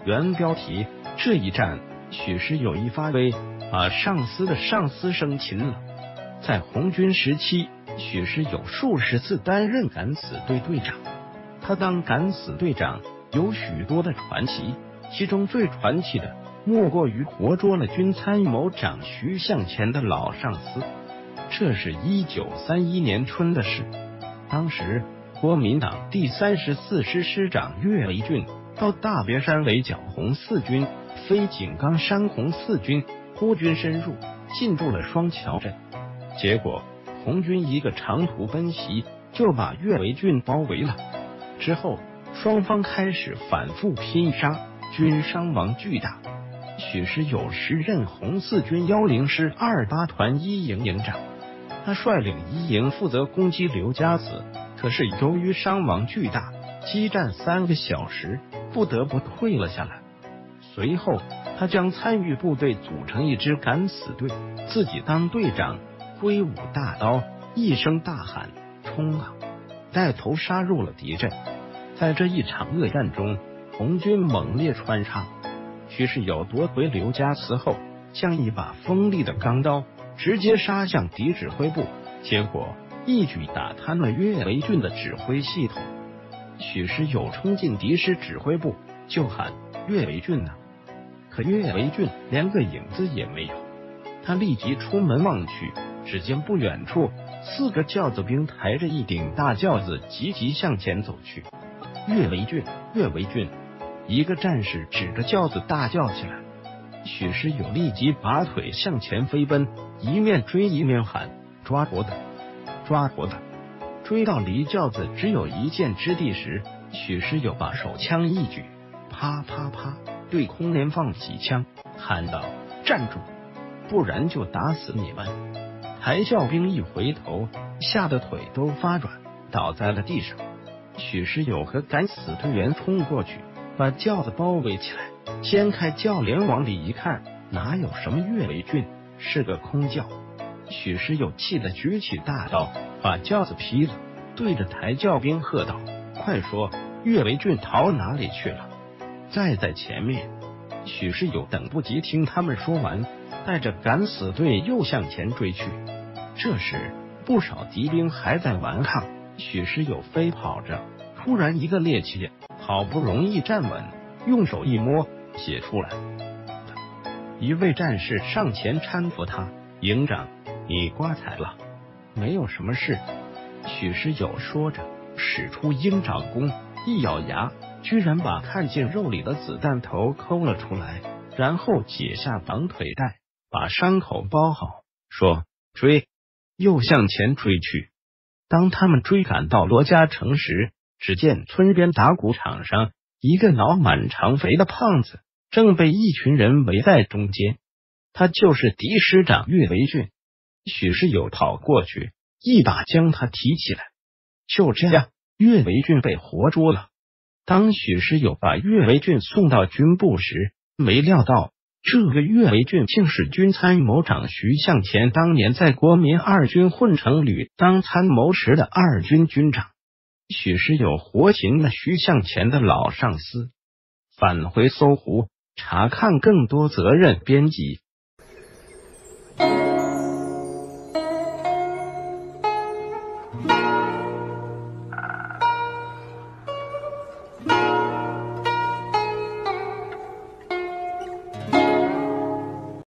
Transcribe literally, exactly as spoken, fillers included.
原标题：这一战，许是有意发威，把上司的上司生擒了。在红军时期，许是有数十次担任敢死队队长。他当敢死队长有许多的传奇，其中最传奇的莫过于活捉了军参谋长徐向前的老上司。这是一九三一年春的事，当时国民党第三十四师师长岳维俊到大别山围剿红四军，飞井冈山红四军孤军深入，进驻了双桥镇。结果红军一个长途奔袭，就把岳维俊包围了。之后双方开始反复拼杀，军伤亡巨大。许是有时任红四军幺零师二八团一营营长，他率领一营负责攻击刘家子，可是由于伤亡巨大，激战三个小时，不得不退了下来。随后他将参与部队组成一支敢死队，自己当队长，挥舞大刀，一声大喊：冲啊！带头杀入了敌阵。在这一场恶战中，红军猛烈穿插，许是有夺回刘家祠后，将一把锋利的钢刀直接杀向敌指挥部，结果一举打瘫了岳维俊的指挥系统。许是有冲进敌师指挥部，就喊岳维俊呢、啊，可岳维俊连个影子也没有。他立即出门望去，只见不远处四个轿子兵抬着一顶大轿子急急向前走去。岳维俊，岳维俊！一个战士指着轿子大叫起来。许是有立即拔腿向前飞奔，一面追一面喊：抓活的，抓活的！追到离轿子只有一箭之地时，许是有把手枪一举，啪啪啪对空连放几枪，喊道：站住，不然就打死你们！抬轿兵一回头，吓得腿都发软，倒在了地上。许是有和敢死队员冲过去，把轿子包围起来，掀开轿帘往里一看，哪有什么岳维俊，是个空轿。许是有气得举起大刀，把轿子劈了，对着抬轿兵喝道：快说，岳维俊逃哪里去了？再在前面！许是有等不及听他们说完，带着敢死队又向前追去。这时不少敌兵还在顽抗，许是有飞跑着，突然一个趔趄，好不容易站稳，用手一摸，血出来。一位战士上前搀扶他：营长，你刮彩了，没有什么事。许是有说着，使出鹰爪功，一咬牙，居然把看见肉里的子弹头抠了出来，然后解下绑腿带，把伤口包好，说：追！又向前追去。当他们追赶到罗家城时，只见村边打谷场上，一个脑满肠肥的胖子正被一群人围在中间，他就是敌师长岳维俊。许是有跑过去，一把将他提起来。就这样，岳维俊被活捉了。当许是有把岳维俊送到军部时，没料到这个岳维俊竟是军参谋长徐向前当年在国民二军混成旅当参谋时的二军军长。许是有活擒了徐向前的老上司，返回搜狐查看更多责任编辑。